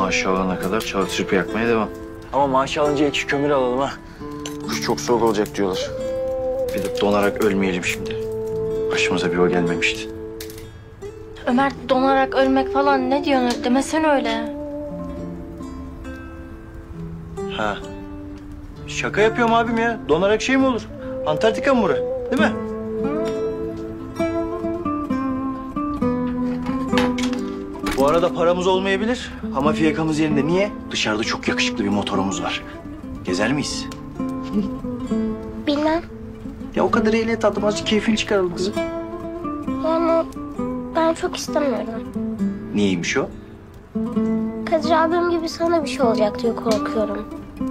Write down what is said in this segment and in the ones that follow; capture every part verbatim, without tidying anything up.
Maaşı alana kadar çalışıp yakmaya devam. Ama maaşı alınca iki kömür alalım ha. Kış çok soğuk olacak diyorlar. Bir de donarak ölmeyelim şimdi. Başımıza bir o gelmemişti. Ömer, donarak ölmek falan ne diyorsun? Demesene öyle. Ha. Şaka yapıyorum abim ya. Donarak şey mi olur? Antarktika mı bura? Değil mi? Bu arada paramız olmayabilir ama fiyakamız yerinde. Niye? Dışarıda çok yakışıklı bir motorumuz var. Gezer miyiz? Bilmem. Ya o kadar ehliyet aldım. Azıcık keyfini çıkaralım kızım. Yani ben çok istemiyorum. Niyeymiş o? Kadir abim gibi sana bir şey olacak diye korkuyorum.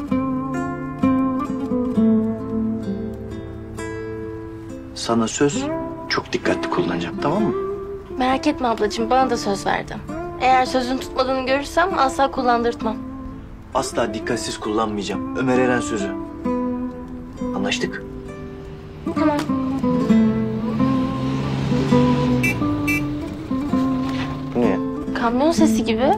Sana söz, çok dikkatli kullanacağım, tamam mı? Merak etme ablacığım, bana da söz verdin. Eğer sözünü tutmadığını görürsem asla kullandırtmam. Asla dikkatsiz kullanmayacağım. Ömer Eren sözü. Anlaştık. Tamam. Bu ne? Kamyon sesi gibi.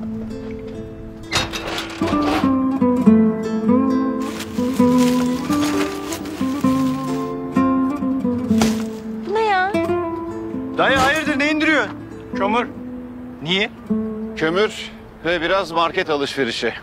Bu ne ya? Dayı hayırdır, ne indiriyorsun? Kömür, Niye? kömür ve biraz market alışverişi.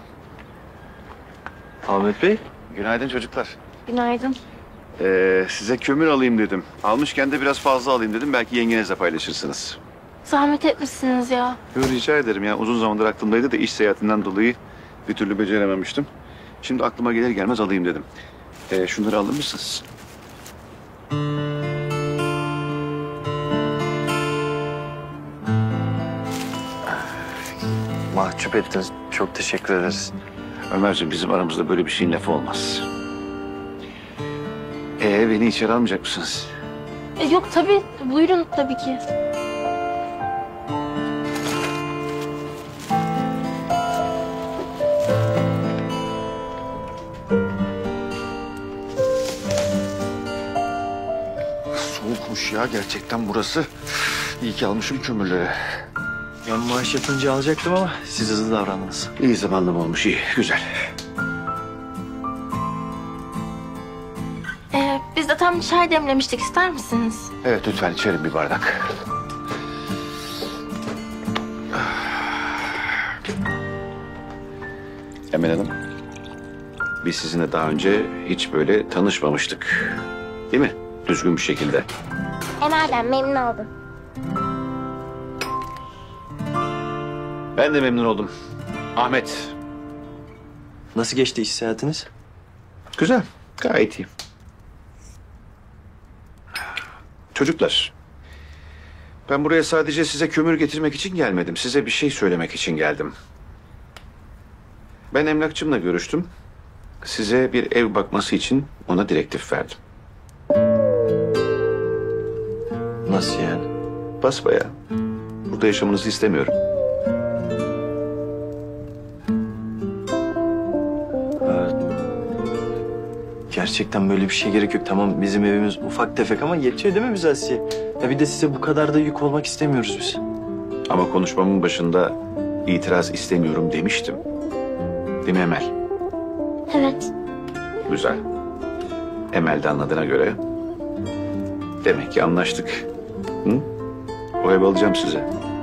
Ahmet Bey. Günaydın çocuklar. Günaydın. Ee, size kömür alayım dedim. Almışken de biraz fazla alayım dedim. Belki yengenizle paylaşırsınız. Zahmet etmişsiniz ya. Yo, rica ederim ya. Uzun zamandır aklımdaydı da iş seyahatinden dolayı bir türlü becerememiştim. Şimdi aklıma gelir gelmez alayım dedim. Ee, şunları alır mısınız? Mahcup ettiniz. Çok teşekkür ederiz. Ömerciğim, bizim aramızda böyle bir şeyin lafı olmaz. Ee, beni içeri almayacak mısınız? E, yok tabii, buyurun tabii ki. Soğukmuş ya gerçekten burası. İyi ki almışım kömürleri. Ben maaş yatınca alacaktım ama siz hızlı davrandınız. İyi zamanlım olmuş, iyi, güzel. Ee, biz de tam çay demlemiştik, ister misiniz? Evet, lütfen içerim bir bardak. Emel Hanım, biz sizinle daha önce hiç böyle tanışmamıştık. Değil mi? Düzgün bir şekilde. Emel'den memnun oldum. Ben de memnun oldum. Ahmet. Nasıl geçti iş seyahatiniz? Güzel, gayet iyi. Çocuklar, ben buraya sadece size kömür getirmek için gelmedim. Size bir şey söylemek için geldim. Ben emlakçımla görüştüm. Size bir ev bakması için ona direktif verdim. Nasıl yani? Basbayağı. Burada yaşamanızı istemiyorum. Gerçekten böyle bir şey gerek yok. Tamam, bizim evimiz ufak tefek ama yetiyor değil mi bize Asiye? Ya bir de size bu kadar da yük olmak istemiyoruz biz. Ama konuşmamın başında itiraz istemiyorum demiştim. Değil mi Emel? Evet. Güzel. Emel de anladığına göre demek ki anlaştık. Hı? O evi alacağım size.